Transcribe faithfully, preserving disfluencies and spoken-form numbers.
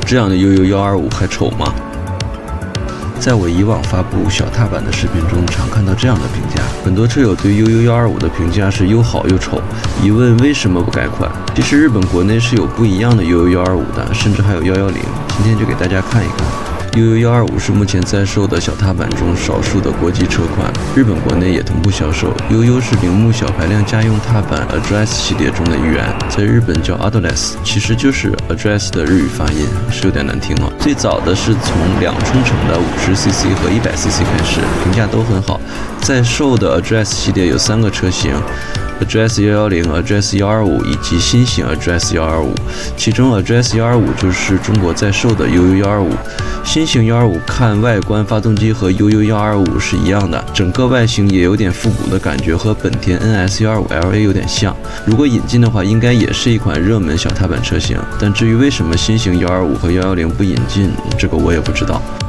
这样的 U U 一二五还丑吗？在我以往发布小踏板的视频中，常看到这样的评价：很多车友对 U U 一二五的评价是又好又丑，疑问为什么不改款？其实日本国内是有不一样的 U U 一二五的，甚至还有一一零。今天就给大家看一看。U U 一二五是目前在售的小踏板中少数的国际车款，日本国内也同步销售。U U 是铃木小排量家用踏板 Address 系列中的一员，在日本叫 Address， 其实就是 Address 的日语发音，是有点难听啊。最早的是从两冲程的 五十 C C 和 一百 C C 开始，评价都很好。在售的 Address 系列有三个车型。Address 一一零、Address 一二五以及新型 Address 一二五，其中 Address 一二五就是中国在售的 U U 一二五。新型一二五看外观，发动机和 U U 一二五是一样的，整个外形也有点复古的感觉，和本田 N S 一二五 L A 有点像。如果引进的话，应该也是一款热门小踏板车型。但至于为什么新型一二五和一一零不引进，这个我也不知道。